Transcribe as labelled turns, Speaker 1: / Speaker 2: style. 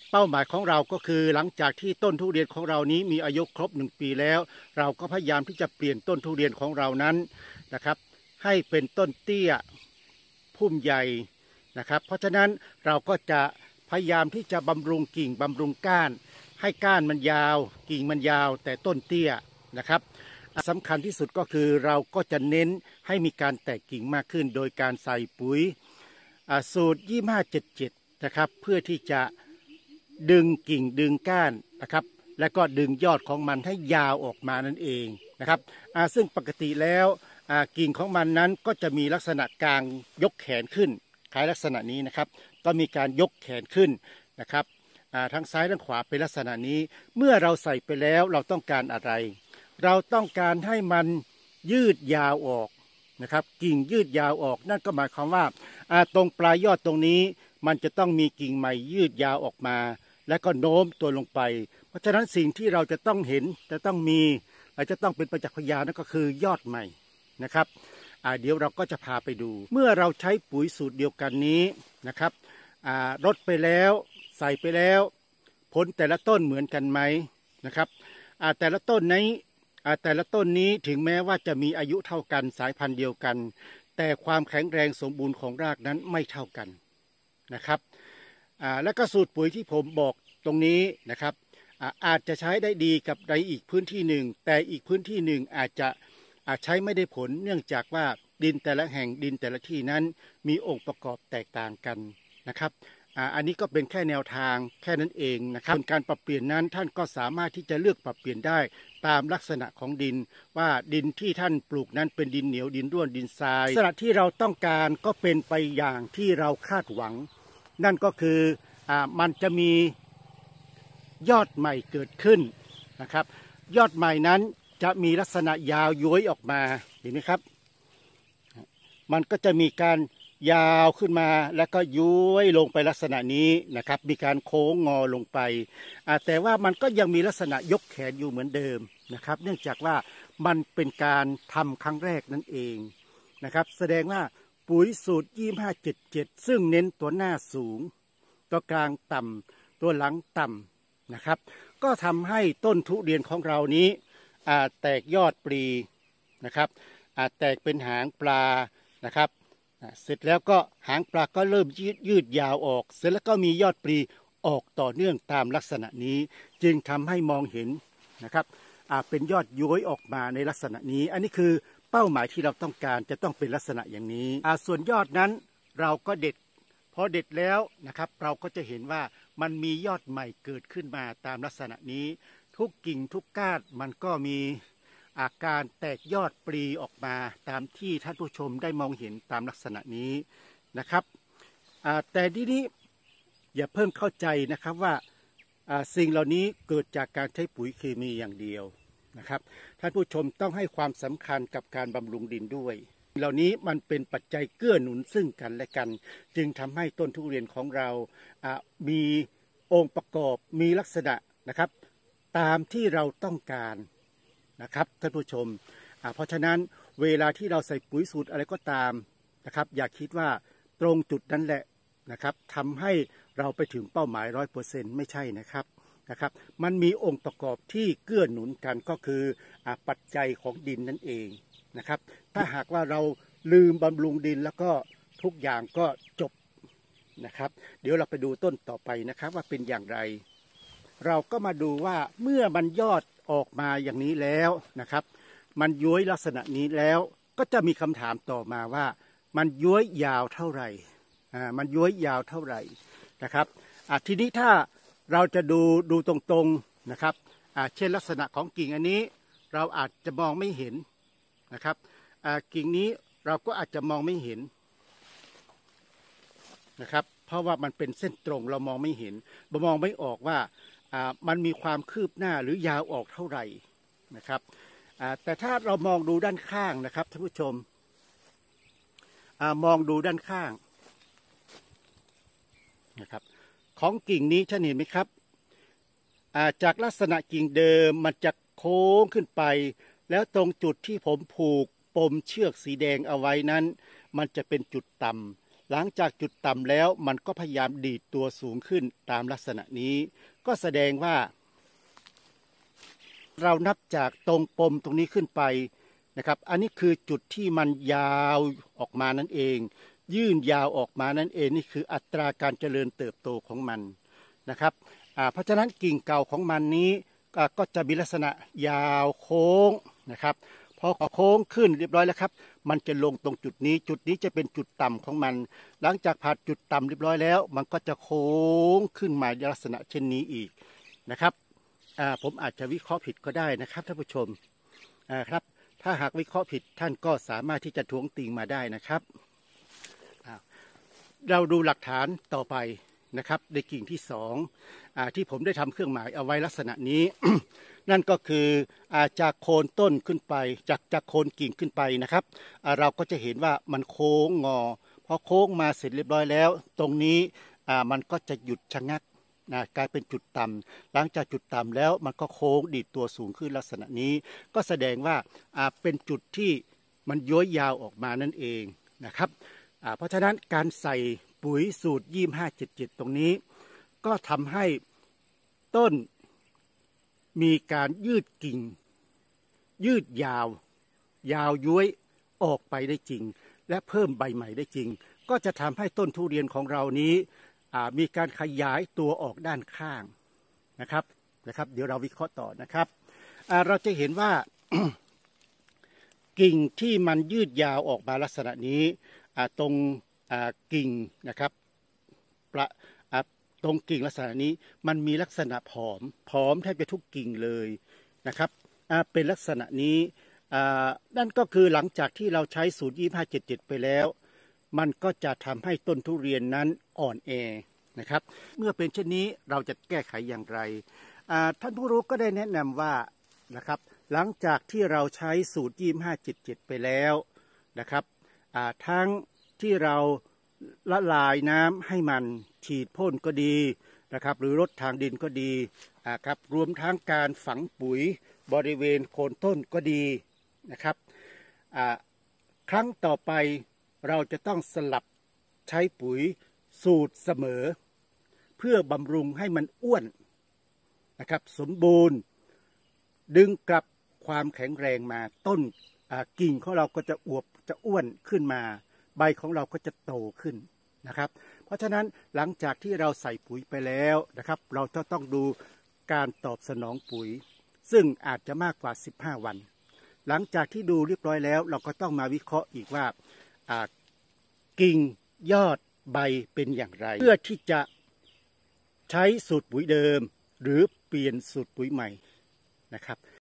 Speaker 1: เป้าหมายของเราก็คือหลังจากที่ต้นทุเรียนของเรานี้มีอายุครบ1 ปีแล้วเราก็พยายามที่จะเปลี่ยนต้นทุเรียนของเรานั้นนะครับให้เป็นต้นเตี้ยพุ่มใหญ่นะครับเพราะฉะนั้นเราก็จะพยายามที่จะบำรุงกิ่งบำรุงก้านให้ก้านมันยาวกิ่งมันยาวแต่ต้นเตี้ยนะครับสำคัญที่สุดก็คือเราก็จะเน้นให้มีการแตกกิ่งมากขึ้นโดยการใส่ปุ๋ยสูตร2577นะครับเพื่อที่จะดึงกิ่งดึงก้านนะครับและก็ดึงยอดของมันให้ยาวออกมานั่นเองนะครับซึ่งปกติแล้วกิ่งของมันนั้นก็จะมีลักษณะกลางยกแขนขึ้นคล้ายลักษณะนี้นะครับก็มีการยกแขนขึ้นนะครับทั้งซ้ายทั้งขวาเป็นลักษณะนี้เมื่อเราใส่ไปแล้วเราต้องการอะไรเราต้องการให้มันยืดยาวออกนะครับกิ่งยืดยาวออกนั่นก็หมายความว่าตรงปลายยอดตรงนี้มันจะต้องมีกิ่งใหม่ยืดยาวออกมาและก็โน้มตัวลงไปเพราะฉะนั้นสิ่งที่เราจะต้องเห็นจะต้องมีและจะต้องเป็นประจักษ์พยานนั่นก็คือยอดใหม่นะครับเดี๋ยวเราก็จะพาไปดูเมื่อเราใช้ปุ๋ยสูตรเดียวกันนี้นะครับรดไปแล้วใส่ไปแล้วผลแต่ละต้นเหมือนกันไหมนะครับแต่ละต้นนี้ถึงแม้ว่าจะมีอายุเท่ากันสายพันธุ์เดียวกันแต่ความแข็งแรงสมบูรณ์ของรากนั้นไม่เท่ากันนะครับและก็สูตรปุ๋ยที่ผมบอกตรงนี้นะครับอาจจะใช้ได้ดีกับในอีกพื้นที่หนึ่งแต่อีกพื้นที่หนึ่งอาจใช้ไม่ได้ผลเนื่องจากว่าดินแต่ละแห่งดินแต่ละที่นั้นมีองค์ประกอบแตกต่างกันนะครับอันนี้ก็เป็นแค่แนวทางแค่นั้นเองนะครับการปรับเปลี่ยนนั้นท่านก็สามารถที่จะเลือกปรับเปลี่ยนได้ตามลักษณะของดินว่าดินที่ท่านปลูกนั้นเป็นดินเหนียวดินร่วนดินทรายลักษณะที่เราต้องการก็เป็นไปอย่างที่เราคาดหวังนั่นก็คือมันจะมียอดใหม่เกิดขึ้นนะครับยอดใหม่นั้นจะมีลักษณะยาวย้วยออกมาเห็นไหมครับมันก็จะมีการยาวขึ้นมาแล้วก็ย้วยลงไปลักษณะนี้นะครับมีการโค้งงอลงไปแต่ว่ามันก็ยังมีลักษณะยกแขนอยู่เหมือนเดิมนะครับเนื่องจากว่ามันเป็นการทำครั้งแรกนั่นเองนะครับแสดงว่าปุ๋ยสูตร2577ซึ่งเน้นตัวหน้าสูงตัวกลางต่ำตัวหลังต่ำนะครับก็ทำให้ต้นทุเรียนของเรานี้แตกยอดปลีนะครับแตกเป็นหางปลานะครับเสร็จแล้วก็หางปลาก็เริ่มยืดยาวออกเสร็จแล้วก็มียอดปลีออกต่อเนื่องตามลักษณะนี้จึงทำให้มองเห็นนะครับเป็นยอดย้อยออกมาในลักษณะนี้อันนี้คือเป้าหมายที่เราต้องการจะต้องเป็นลักษณะอย่างนี้ส่วนยอดนั้นเราก็เด็ดพอเด็ดแล้วนะครับเราก็จะเห็นว่ามันมียอดใหม่เกิดขึ้นมาตามลักษณะนี้ทุกกิ่งทุกก้านมันก็มีอาการแตกยอดปลีออกมาตามที่ท่านผู้ชมได้มองเห็นตามลักษณะนี้นะครับแต่ทีนี้อย่าเพิ่งเข้าใจนะครับว่าสิ่งเหล่านี้เกิดจากการใช้ปุ๋ยเคมีอย่างเดียวนะครับท่านผู้ชมต้องให้ความสำคัญกับการบำรุงดินด้วยเหล่านี้มันเป็นปัจจัยเกื้อหนุนซึ่งกันและกันจึงทำให้ต้นทุเรียนของเรามีองค์ประกอบมีลักษณะนะครับตามที่เราต้องการนะครับท่านผู้ชมเพราะฉะนั้นเวลาที่เราใส่ปุ๋ยสูตรอะไรก็ตามนะครับอย่าคิดว่าตรงจุดนั้นแหละนะครับทำให้เราไปถึงเป้าหมาย 100% ไม่ใช่นะครับมันมีองค์ประกอบที่เกื้อหนุนกันก็คือปัจจัยของดินนั่นเองนะครับถ้าหากว่าเราลืมบำรุงดินแล้วก็ทุกอย่างก็จบนะครับเดี๋ยวเราไปดูต้นต่อไปนะครับว่าเป็นอย่างไรเราก็มาดูว่าเมื่อมันยอดออกมาอย่างนี้แล้วนะครับมันย้วยลักษณะนี้แล้วก็จะมีคำถามต่อมาว่ามันย้วยยาวเท่าไหร่มันย้วยยาวเท่าไหร่นะครับทีนี้ถ้าเราจะดูตรงๆนะครับเช่นลักษณะของกิ่งอันนี้เราอาจจะมองไม่เห็นนะครับกิ่งนี้เราก็อาจจะมองไม่เห็นนะครับเพราะว่ามันเป็นเส้นตรงเรามองไม่เห็นมองไม่ออกว่ามันมีความคืบหน้าหรือยาวออกเท่าไหร่นะครับแต่ถ้าเรามองดูด้านข้างนะครับท่านผู้ชมมองดูด้านข้างนะครับของกิ่งนี้ท่านเห็นไหมครับจากลักษณะกิ่งเดิมมันจะโค้งขึ้นไปแล้วตรงจุดที่ผมผูกปมเชือกสีแดงเอาไว้นั้นมันจะเป็นจุดต่หลังจากจุดต่ำแล้วมันก็พยายามดีดตัวสูงขึ้นตามลักษณะนี้ก็แสดงว่าเรานับจากตรงปมตรงนี้ขึ้นไปนะครับอันนี้คือจุดที่มันยาวออกมานั่นเองยื่นยาวออกมานั่นเองนี่คืออัตราการเจริญเติบโตของมันนะครับเพราะฉะนั้นกิ่งเก่าของมันนี้ก็จะมีลักษณะยาวโค้งนะครับพอโค้งขึ้นเรียบร้อยแล้วครับมันจะลงตรงจุดนี้จะเป็นจุดต่ำของมันหลังจากผ่านจุดต่ำเรียบร้อยแล้วมันก็จะโค้งขึ้นมาในลักษณะเช่นนี้อีกนะครับผมอาจจะวิเคราะห์ผิดก็ได้นะครับท่านผู้ชมครับถ้าหากวิเคราะห์ผิดท่านก็สามารถที่จะท้วงติงมาได้นะครับเราดูหลักฐานต่อไปนะครับในกิ่งที่สองที่ผมได้ทำเครื่องหมายเอาไว้ลักษณะนี้ นั่นก็คือจากโคนต้นขึ้นไปจากโคนกิ่งขึ้นไปนะครับเราก็จะเห็นว่ามันโค้งงอพอโค้งมาเสร็จเรียบร้อยแล้วตรงนี้มันก็จะหยุดชะงักกลายเป็นจุดต่ำหลังจากจุดต่ำแล้วมันก็โค้งดีดตัวสูงขึ้นลักษณะนี้ก็แสดงว่าเป็นจุดที่มันย้อยยาวออกมานั่นเองนะครับเพราะฉะนั้นการใส่ปุ๋ยสูตร2577ตรงนี้ก็ทำให้ต้นมีการยืดกิ่งยืดยาวย้วยออกไปได้จริงและเพิ่มใบใหม่ได้จริงก็จะทำให้ต้นทุเรียนของเรานี้มีการขยายตัวออกด้านข้างนะครับเดี๋ยวเราวิเคราะห์ต่อนะครับเราจะเห็นว่า กิ่งที่มันยืดยาวออกมาลักษณะนี้ตรงกิ่งนะครับตรงกิ่งลักษณะนี้มันมีลักษณะผอมแทบจะทุกกิ่งเลยนะครับเป็นลักษณะนี้นั่นก็คือหลังจากที่เราใช้สูตร2577ไปแล้วมันก็จะทำให้ต้นทุเรียนนั้นอ่อนแอนะครับเมื่อเป็นเช่นนี้เราจะแก้ไขอย่างไรท่านผู้รู้ก็ได้แนะนำว่านะครับหลังจากที่เราใช้สูตร2577ไปแล้วนะครับทั้งที่เราละลายน้ำให้มันฉีดพ่นก็ดีนะครับหรือรดทางดินก็ดีครับรวมทั้งการฝังปุ๋ยบริเวณโคนต้นก็ดีนะครับครั้งต่อไปเราจะต้องสลับใช้ปุ๋ยสูตรเสมอเพื่อบำรุงให้มันอ้วนนะครับสมบูรณ์ดึงกลับความแข็งแรงมาต้นกิ่งของเราก็จะอวบจะอ้วนขึ้นมาใบของเราก็จะโตขึ้นนะครับเพราะฉะนั้นหลังจากที่เราใส่ปุ๋ยไปแล้วนะครับเราจะต้องดูการตอบสนองปุ๋ยซึ่งอาจจะมากกว่า15วันหลังจากที่ดูเรียบร้อยแล้วเราก็ต้องมาวิเคราะห์อีกว่ากิ่งยอดใบเป็นอย่างไรเพื่อที่จะใช้สูตรปุ๋ยเดิมหรือเปลี่ยนสูตรปุ๋ยใหม่นะครับ